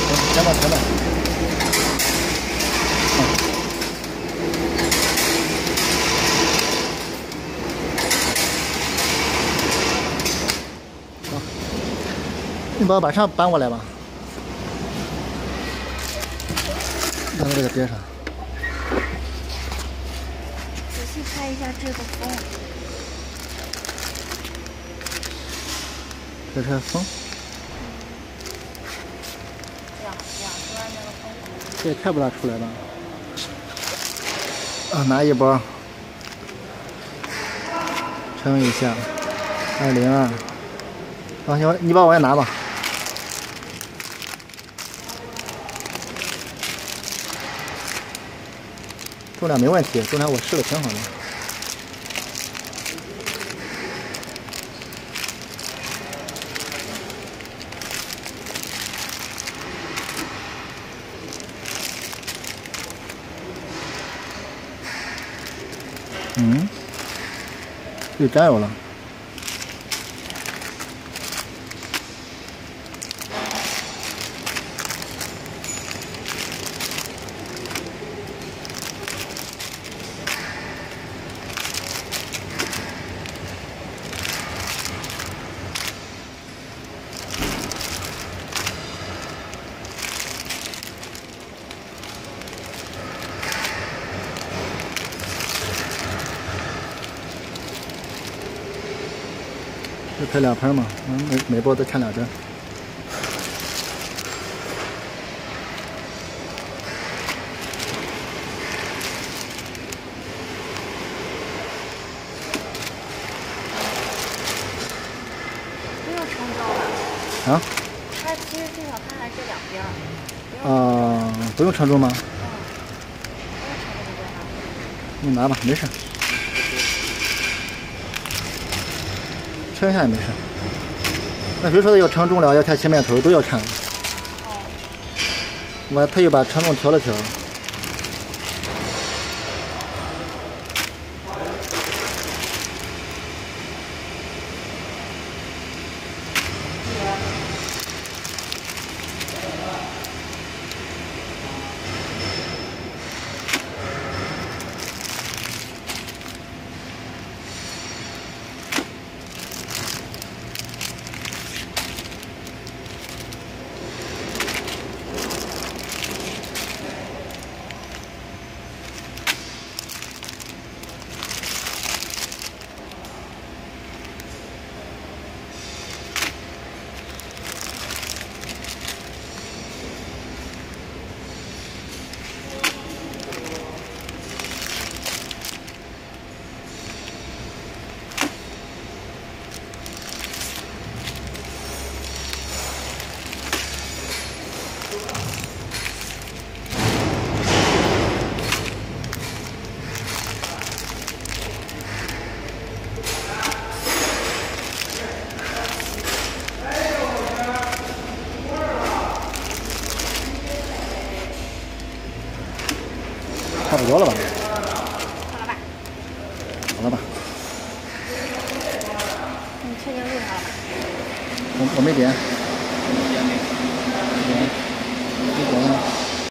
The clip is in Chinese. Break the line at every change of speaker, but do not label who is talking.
前面。你把把上搬过来吧，让它这个接上。
仔细拍一下这个风。
这是风。
两端那个风。
这也看不大出来吧？啊，拿一包，称一下，202。放心，你帮我也拿吧。重量没问题，重量我试的挺好的。又沾油了。就拍2盆嘛，每包都看2针。
不用称重了。
啊？
它其实最好看还是两边儿。
不用称重吗？
不用称重就好。
你拿吧，没事。称一下也没事。那谁说的要称重量，要看切面头，都要称。我特意把称重调了调。差不多了吧？
好了吧？
好了吧？
你确定录上了吧？
我没点。没点。